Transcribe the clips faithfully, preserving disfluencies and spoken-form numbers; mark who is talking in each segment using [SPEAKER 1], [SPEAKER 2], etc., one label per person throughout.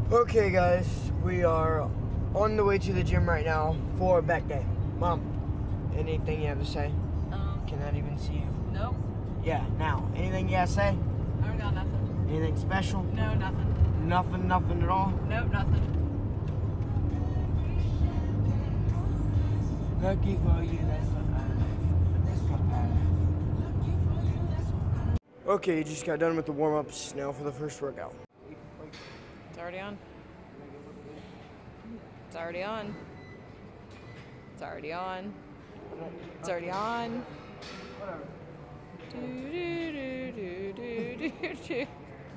[SPEAKER 1] Okay guys, we are on the way to the gym right now for back day. Mom, anything you have to say?
[SPEAKER 2] Um,
[SPEAKER 1] Cannot even see you.
[SPEAKER 2] Nope.
[SPEAKER 1] Yeah, now, anything you gotta say?
[SPEAKER 2] I don't got nothing.
[SPEAKER 1] Anything special?
[SPEAKER 2] No, nothing.
[SPEAKER 1] Nothing, nothing at all?
[SPEAKER 2] Nope, nothing.
[SPEAKER 1] Lucky for you, that's what I live. That's what I live. Okay, you just got done with the warm-ups, now for the first workout.
[SPEAKER 2] It's already on. It's already on. It's already on. It's already on.
[SPEAKER 1] Whatever.
[SPEAKER 2] Do, do, do, do, do, do, do.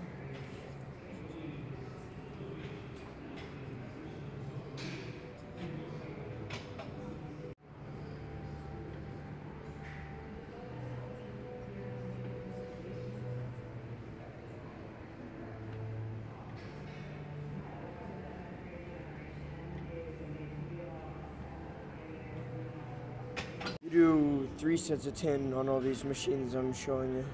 [SPEAKER 1] You do three sets of ten on all these machines I'm showing you.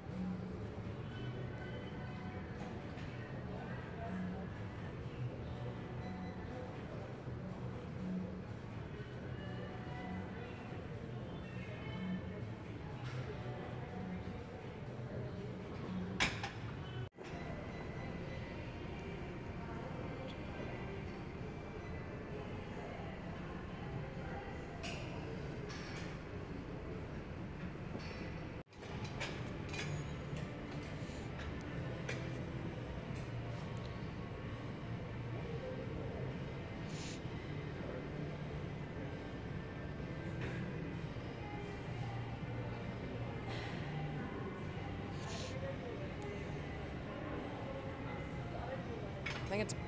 [SPEAKER 2] I think it's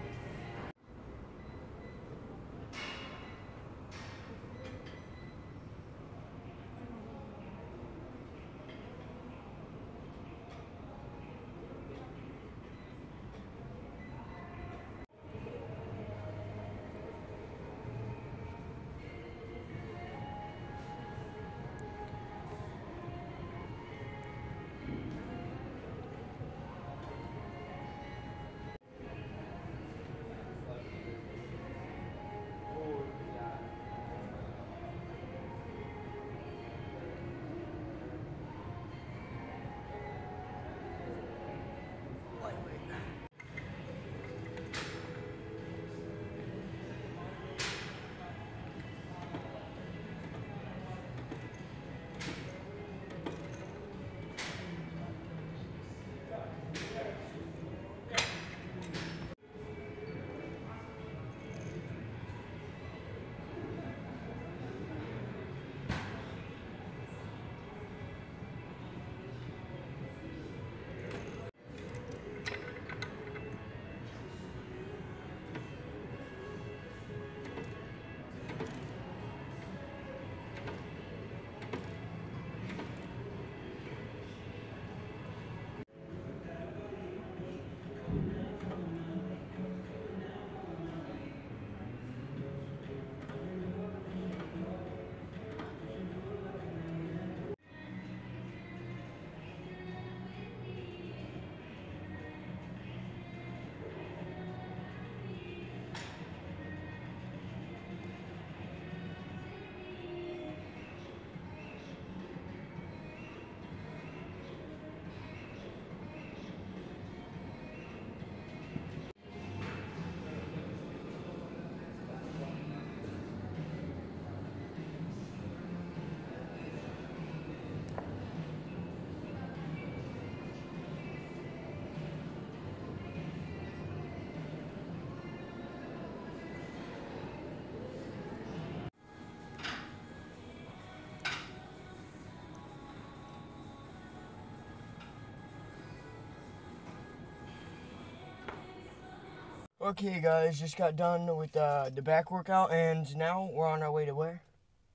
[SPEAKER 1] Okay guys, just got done with uh, the back workout and now we're on our way to where?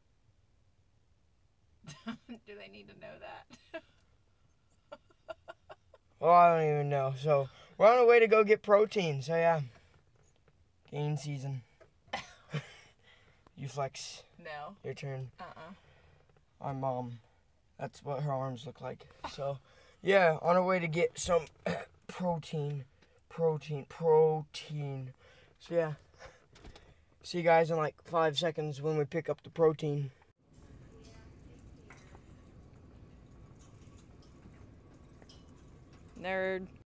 [SPEAKER 2] Do they need to know that?
[SPEAKER 1] Oh, I don't even know. So, we're on our way to go get protein. So, yeah. Gain season. You flex.
[SPEAKER 2] No.
[SPEAKER 1] Your turn.
[SPEAKER 2] Uh-uh.
[SPEAKER 1] Our mom. That's what her arms look like. So, yeah, on our way to get some protein. protein, protein. So yeah, see you guys in like five seconds when we pick up the protein.
[SPEAKER 2] Nerd.